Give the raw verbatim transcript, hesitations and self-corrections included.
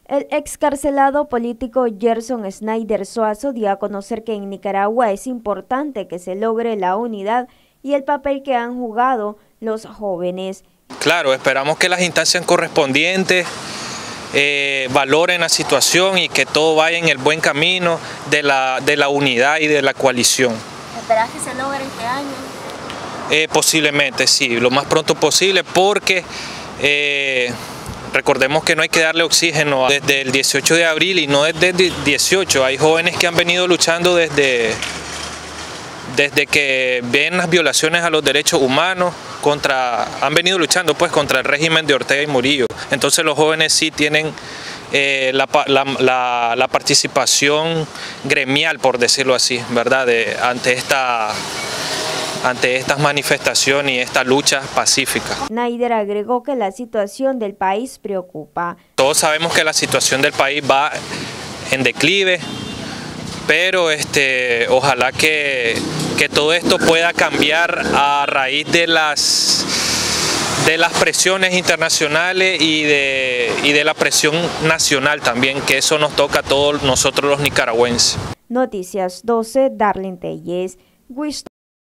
El excarcelado político Gerson Snyder Suazo dio a conocer que en Nicaragua es importante que se logre la unidad y el papel que han jugado los jóvenes. Claro, esperamos que las instancias correspondientes eh, valoren la situación y que todo vaya en el buen camino de la, de la unidad y de la coalición. ¿Esperás que se logre este año? Eh, posiblemente, sí, lo más pronto posible, porque eh, recordemos que no hay que darle oxígeno desde el dieciocho de abril y no desde el dieciocho. Hay jóvenes que han venido luchando desde, desde que ven las violaciones a los derechos humanos, contra, han venido luchando pues contra el régimen de Ortega y Murillo. Entonces los jóvenes sí tienen eh, la, la, la, la participación gremial, por decirlo así, ¿verdad? De, ante esta... ante estas manifestaciones y esta lucha pacífica. Snyder agregó que la situación del país preocupa. Todos sabemos que la situación del país va en declive, pero este, ojalá que, que todo esto pueda cambiar a raíz de las, de las presiones internacionales y de, y de la presión nacional también, que eso nos toca a todos nosotros los nicaragüenses. Noticias doce, Darlene Telles.